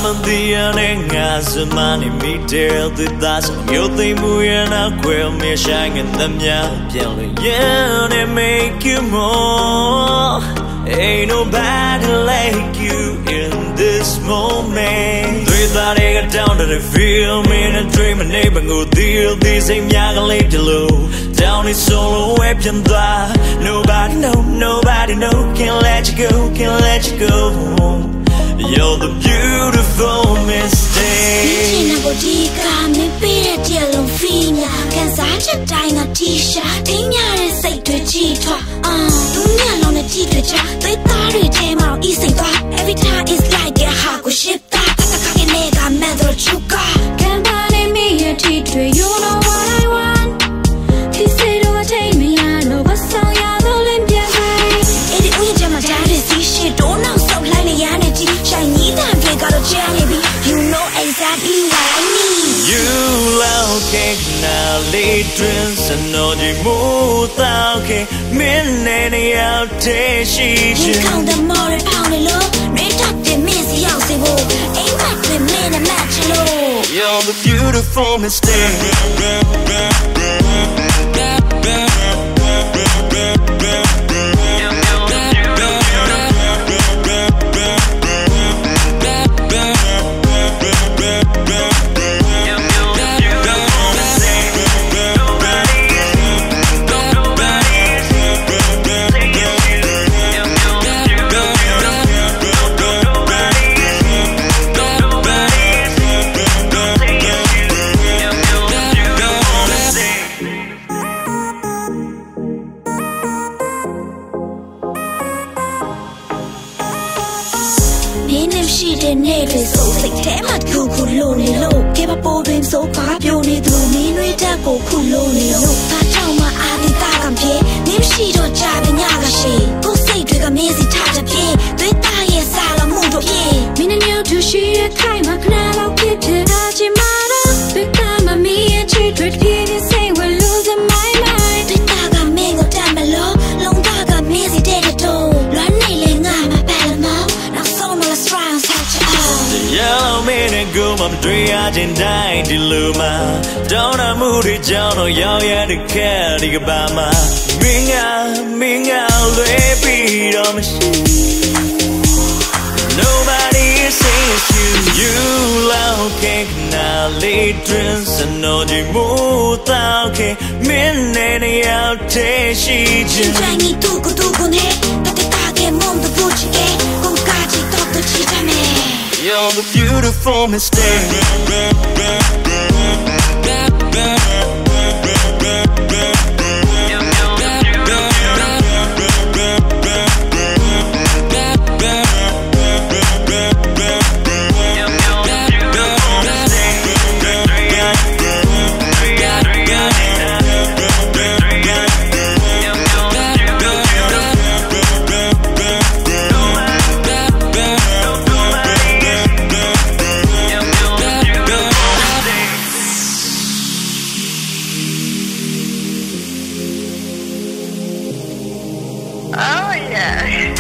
Amandia nengas money me deal the das you think we are not queer me shining the mia yeah they make you more ain't nobody like you in this moment three that I got down to the field me in a dream and neighbor go deal these ain't young late to low down is solo web and nobody know can't let you go you're the beautiful mistake. Nina bodika me pere dialong fina kan sa chat dai na tisha tin nya de sai twe chi thwa dunya long na chi twe cha tai ta ri the ma I sai twa every time it's like a ha ko shit ta ka ke ne ga man thro chuka kan ba ne me ye thi twe you know what I want he say do I take me I know what song ya do lim pya kai it we jam ma da de si shit don't know so like ne ya ne chi shiny damn they got a jelly you know exactly what I need you love cake now late drinks and no di mu tao ke min ne ne out te shi you count the more pound lo ne tak de min si yaw se bo ain't that the min a match lo you're the beautiful mistake she did never so sick damn I go lonely low give up all dreams so far beauty through me no that go lonely low pa chao ma a din ta kam pye nim shi do cha ba nya ga shi ko sai twe ga me si ta ta pye twe ta ye sa la mu do pye me ne nyau tu shi ye khai ma khna law pye pye ta chi ma do twe ta ma me ye chi twe pye ni say we're losing my mind twe ta ga me go ta ma lo long ta ga me si de to lwan nei le nga ma pa la mo now so no let's try and touch it all yellow man and go I'm three in dying to luma don't I move it down or y'all yeah the cat the Obama minga beat on my nobody says you love cake now late drinks and no di mu tao ke min ne out te shi jin ni tu ko ne ta ke mom the puchi ke con ka chi to to chi ta me you're the beautiful mistake Oh yeah.